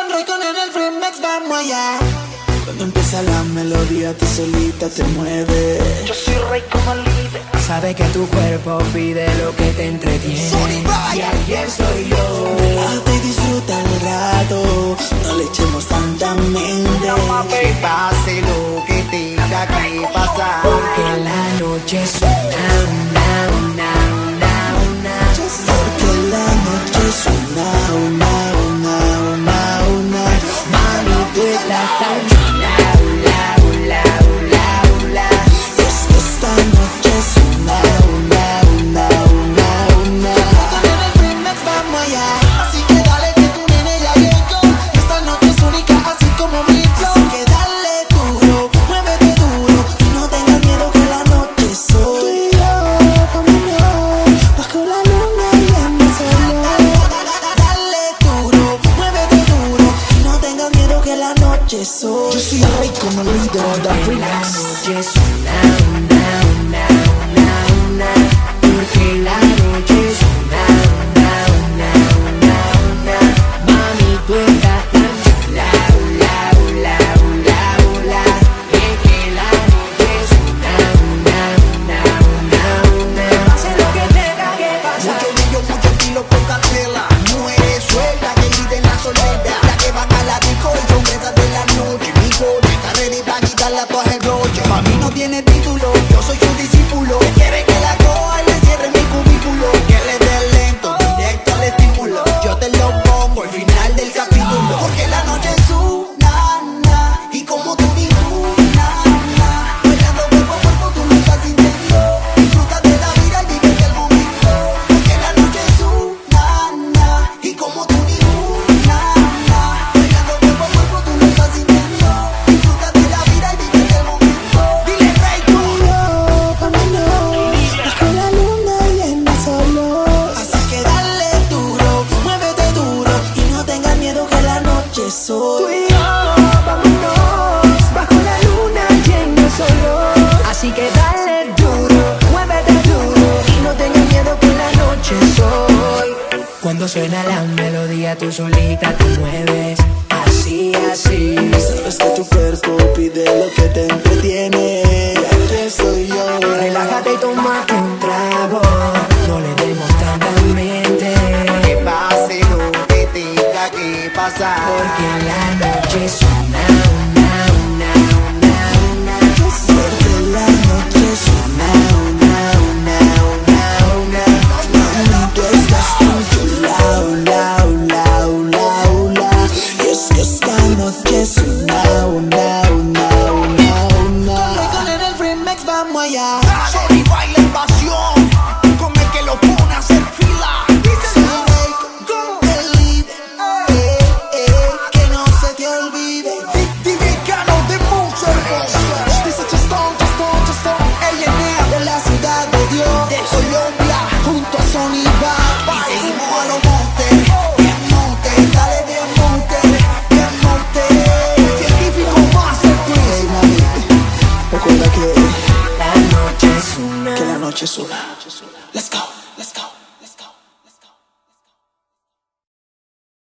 Raycon en el Freemax, vamos allá. Cuando empieza la melodía, tú solita te mueves. Yo soy Raycon líder. Sabe que tu cuerpo pide lo que te entretiene. Y aquí estoy yo. Relájate y disfruta el rato. No le echemos tanta mente. Que pase lo que tenga que pasar. Porque la noche es una. Porque la noche es una. Mami, tú estás tan Es que esta noche es una. Raycon en el Freemax, vamos allá. Así que dale que tu nene ya llegó. Esta noche es única, así como mi flow. Así que dale duro, muévete duro. Y no tengas miedo que la noche es hoy. Tú y yo, vámonos, bajo la luna y en el sol. Dale duro, muévete duro. Y no tengas miedo que la noche es hoy. Yo soy Raycon, el líder de la Freemax. noche es una. Porque la noche es una. Mami, tú estás tan es que la noche es una. Pase lo que tenga que pasar. Mucho brillo, mucho estilo, poca tela. Mujeres sueltas que griten la soledad. Las que van a la disco y son presas de la noche. Mi coche está ready para quitarle a todas el broche. Mami no tiene título, yo soy su discípulo. Que quiere que la coja y le cierre mi cubículo. Que le dé lento, directo al estímulo. Yo te lo pongo al final del capítulo. Porque la noche es una, y como tú bailando cuerpo a cuerpo, tú lo estás sintiendo. Disfruta de la vida y vive el momento. Porque la noche es una, y como tú bailando cuerpo a cuerpo, tú lo estás sintiendo. Disfruta de la vida y vive el momento. Dile Raycon. Vámonos, bajo la luna y en el sol. Así que dale duro, muévete duro. Y no tengas miedo que la noche es hoy. Tú y yo, vámonos, bajo la luna y en el sol. Así que dale duro, muévete duro y no tengas miedo que la noche es hoy. Cuando suena la melodía, tú solita te mueves. Así. Sabes que tu cuerpo pide lo que te entretiene. Y aquí estoy yo. Relájate y tómate un trago. No le demos tanta mente. Que pase lo que tenga que pasar. Porque la noche es una. Porque la noche es una. Mami, tú estás tan chula, y es que esta noche es una. Raycon en el Freemax, vamos allá. Sorry, baila en pasión. Con el que lo pone a hacer fila. Soy Raycon, el líder, que no se te olvide. Dominicano de Monster. Dice Chastón, de la ciudad de Dios, De Colombia. junto a Sony Bar. Y seguimos a los montes. Bien monte, dale bien monte. Bien monte. Científico Masterpiece. Hey, mami, recuerda La noche es una. que la noche es una.